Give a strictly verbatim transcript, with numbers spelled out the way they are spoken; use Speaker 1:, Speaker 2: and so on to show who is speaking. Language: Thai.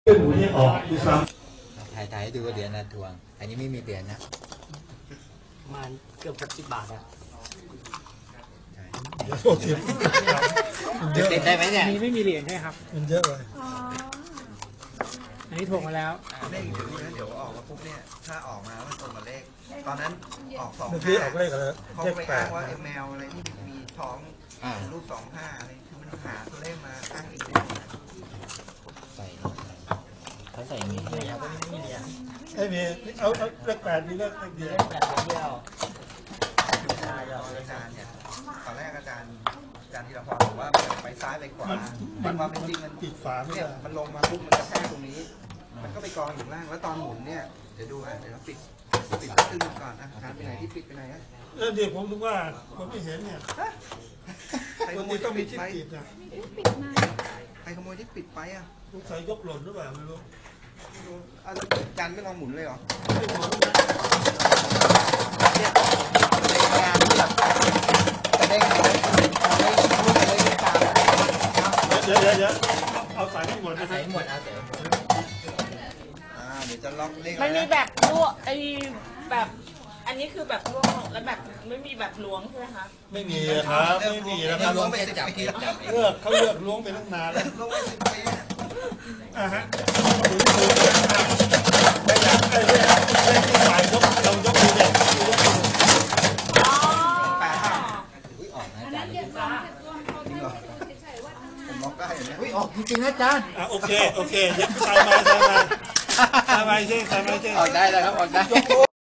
Speaker 1: เป็นหมูที่ออกดีซ้ำ
Speaker 2: ถ่ายถ่ายให้ดูเหรียญนะทวงอันนี้ไม่มีเหรียญนะ
Speaker 3: ประมาณเกือบหกสิบบาทอะ
Speaker 1: โอ้สิบ
Speaker 2: เด็ดได้ไหมเนี่ย
Speaker 3: นี่ไม่มีเหรียญใช่ครับ
Speaker 1: มันเยอะเลย
Speaker 3: อันนี้ถ่วงมาแล้ว
Speaker 4: เลขอยู่นี่นะเดี๋ยวออกมาปุ๊บเนี่ยถ้าออกมาแล้วมันตรงกับเลขตอนนั้นออกสอง
Speaker 1: เมื่อกี้
Speaker 4: ห้า
Speaker 1: ออกเลขอะไร
Speaker 4: เขา
Speaker 1: เลข
Speaker 4: ไป
Speaker 1: แป
Speaker 4: อ้า
Speaker 1: ด
Speaker 4: งว่าเอ็มแมวอะไรที่มีท้องรูปสองห้าอะไรคือมันหาตัวเลขมาอ้างอีกเลข
Speaker 2: ใส่เขาใส่อย่างนี้ใช่ไหมครับ
Speaker 1: ไม่มีเอาเอาเลขแปดมีเลขเดียว
Speaker 3: เลขแปดเดียว
Speaker 4: อาจารย์เนี่ยตอนแรกอาจารย์อาจารย์ธีรพรบอกว่ามันไปซ้ายไปขวาแต่ความเป็นจริงมัน
Speaker 1: ปิดฝาไม่
Speaker 4: เนี่ย
Speaker 1: ได้
Speaker 4: มันลงมาปุ๊บมันกระแทกตรงนี้ มันก็ไปกองอยู่ล่างแล้วตอนหมุนเนี่ยเดี๋ยวดูอ่ะเดี๋ยวเราปิดปิดตึ้งก่อนอ่ะอาจารย์ไปไหนที่ปิดไปไหนอ่ะ
Speaker 1: เออเดี๋ยวผมดูว่าผมไม่เห็นเนี่ยคนนี้ต้องมีที่ปิดนะ
Speaker 4: ใครขโมยที่ปิดไปอ่ะ
Speaker 1: ลูกชายยกหล่นหรือเปล่าไม่รู้
Speaker 4: อาจารย์ไม่ลองหมุนเลยเหรอ
Speaker 2: เนี่ยในงานที่แบบจะได้เอาได้เอาได้รูปไปเลยตาม
Speaker 1: เดี๋ยวเดี๋ยวเดี๋ยวเอาสายให้หมดนะ
Speaker 2: ใส่หมดเอาแต่
Speaker 4: อ่าเดี๋ยวจะล็อกเลข
Speaker 5: มันมีแบบลวกไอ้แบบอันนี้คือแบบลวกแล้วแบบไม่มีแบบล้วงใช่ไหมคะ
Speaker 1: ไม่มีครับไม่มีนะค
Speaker 4: เรา
Speaker 1: รับ
Speaker 4: ล้วงไปสิบปีแล้ว
Speaker 1: เลือกเขาเลือกล้วงไปตั้งนานแล้ว
Speaker 4: ล้วงไปสิบปี
Speaker 1: อ่าฮะถึงถึงไม่อยากไอ้เรื่องเรื่องที่ฝ่ายยกเรายกมือเด็กยกมือ
Speaker 5: อ๋อ
Speaker 4: แปดห้า
Speaker 2: อุ้ยออกนะอาจารย์
Speaker 4: จริงเหรอผมล็อกได้อย่างนี้
Speaker 2: อุ้ยออกจริงๆนะอาจารย์
Speaker 1: อ่ะโอเคโอเคยัดใส่มาใส่มาใส่มาใช่ใส่มาใช่
Speaker 2: ออกได้แล้วครับออกได้